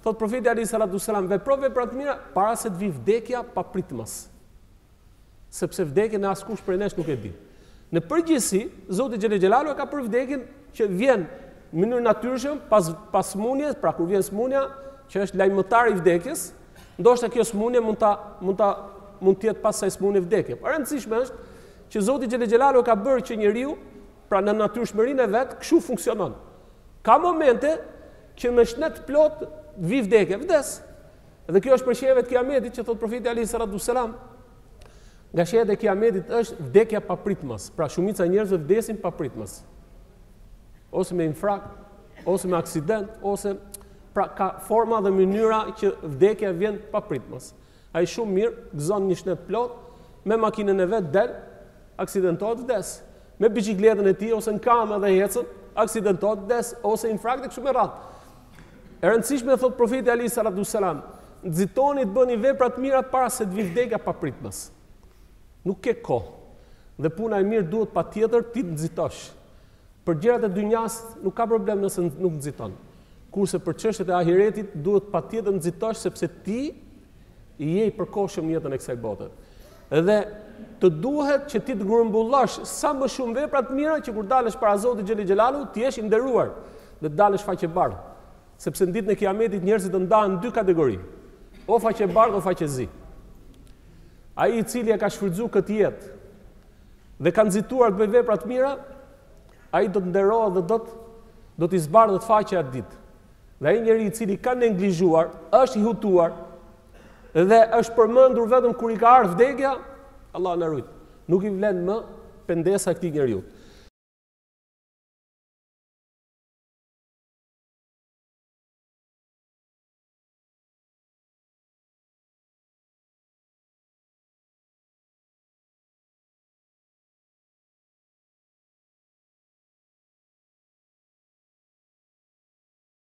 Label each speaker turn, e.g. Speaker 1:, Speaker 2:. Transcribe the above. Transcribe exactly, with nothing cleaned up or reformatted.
Speaker 1: thot profeti alayhi salatu wasalam, vepro vepra të mira para se të vi vdekja pa pritmas. Sepse vdekjen e askush prej nesh nuk e di. Në përgjithësi, Zoti xhelel xhelalu ka për vdekjen që vjen në mënyrë natyrshëm pas pas smunjes, pra kur vjen smunja, që është lajmëtar i vdekjes, ndoshta kjo smunje mund ta mund ta mund të jetë pas saj smunje vdekje. Por e rëndësishme është që Zoti xhelel xhelalu ka bërë që njeriu, pra në natyrshmërinë e vet, kështu funksionon. Ka momente që me shnet plot vi vdekje, vdes. Dhe kjo është për shehjet e Kiametit që thot profeti alayhi salatu wasalam, nga shehjet e Kiametit është vdekja pa pritmas. Pra shumica e njerëzve vdesin pa pritmas. Ose me infrakt, ose me aksident, ose pra ka forma dhe mënyra që vdekja vjen pa pritmas. Ai shumë mirë gëzon një shnet plot, me makinën e vet del, aksidentohet, vdes. Me biçikletën e tij ose në kamë dhe ecën, aksidentohet, vdes, ose infrakt e kështu me radhë. E rëndësishme thot profeti alayhi salatu wasalam, nxitoni të bëni vepra të mira para se të vi vdekja pa pritmas. Nuk ke kohë. Dhe puna e mirë duhet patjetër ti të nxitosh. Për gjërat e dynjas nuk ka problem nëse nuk nxiton. Kurse për çështjet e ahiretit duhet patjetër nxitosh sepse ti i je i përkohshëm në jetën e kësaj bote. Dhe të duhet që ti të grumbullosh sa më shumë vepra të mira që kur dalësh para Zotit xhelel xhelalu ti jesh i nderuar dhe të dalësh faqe bardhë. Sepse në ditën e Kiametit njerëzit do ndahen në dy kategori, o faqe bardhë o faqe zi. Ai i cili e ka shfrytzuar këtë jetë dhe ka nxituar të bëjë vepra të mira, ai do të nderohet dhe do të do të zbardhet faqja atë ditë. Dhe ai njeri i cili ka neglizhuar, është i hutuar dhe është përmendur vetëm kur i ka ardhur vdekja, Allah na ruaj. Nuk i vlen më pendesa e këtij njeriu.